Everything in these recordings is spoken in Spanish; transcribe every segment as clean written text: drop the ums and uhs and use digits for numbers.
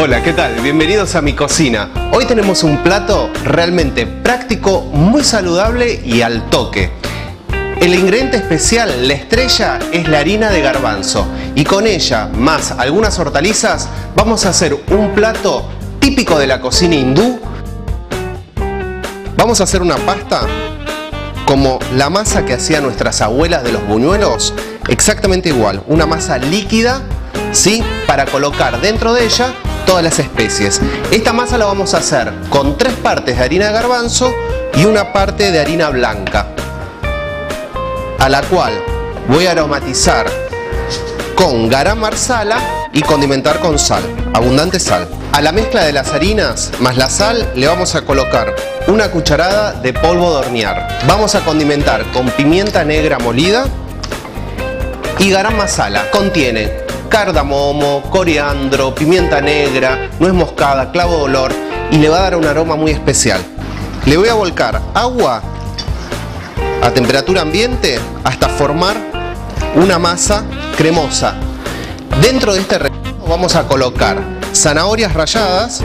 Hola, ¿qué tal? Bienvenidos a mi cocina. Hoy tenemos un plato realmente práctico, muy saludable y al toque. El ingrediente especial, la estrella, es la harina de garbanzo. Y con ella, más algunas hortalizas, vamos a hacer un plato típico de la cocina hindú. Vamos a hacer una pasta como la masa que hacían nuestras abuelas de los buñuelos, exactamente igual, una masa líquida, ¿sí? Para colocar dentro de ella todas las especies. Esta masa la vamos a hacer con 3 partes de harina de garbanzo y una parte de harina blanca, a la cual voy a aromatizar con garam masala y condimentar con sal, abundante sal. A la mezcla de las harinas más la sal le vamos a colocar una cucharada de polvo de hornear. Vamos a condimentar con pimienta negra molida y garam masala. Contiene cardamomo, coriandro, pimienta negra, nuez moscada, clavo de olor y le va a dar un aroma muy especial. Le voy a volcar agua a temperatura ambiente hasta formar una masa cremosa. Dentro de este relleno vamos a colocar zanahorias ralladas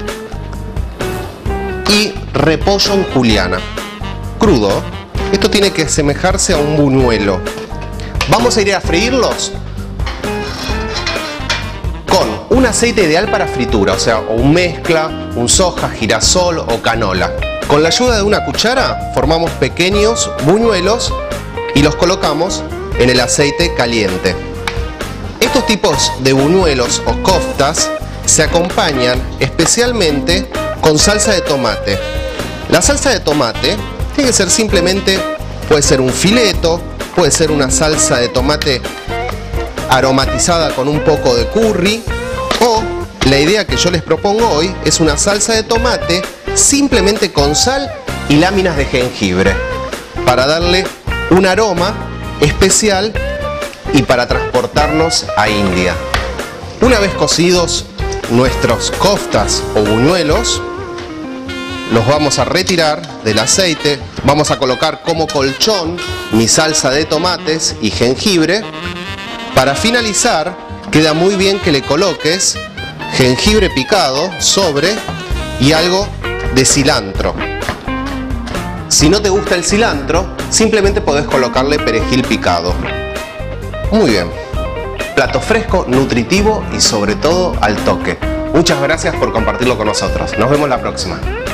y repollo en juliana, crudo. Esto tiene que asemejarse a un buñuelo. Vamos a ir a freírlos con un aceite ideal para fritura, o sea, un mezcla, un soja, girasol o canola. Con la ayuda de una cuchara formamos pequeños buñuelos y los colocamos en el aceite caliente. Estos tipos de buñuelos o koftas se acompañan especialmente con salsa de tomate. La salsa de tomate tiene que ser simplemente, puede ser un fileto, puede ser una salsa de tomate aromatizada con un poco de curry, o la idea que yo les propongo hoy es una salsa de tomate simplemente con sal y láminas de jengibre para darle un aroma especial y para transportarnos a India. Una vez cocidos nuestros koftas o buñuelos, los vamos a retirar del aceite. Vamos a colocar como colchón mi salsa de tomates y jengibre. Para finalizar, queda muy bien que le coloques jengibre picado sobre y algo de cilantro. Si no te gusta el cilantro, simplemente podés colocarle perejil picado. Muy bien. Plato fresco, nutritivo y sobre todo al toque. Muchas gracias por compartirlo con nosotros. Nos vemos la próxima.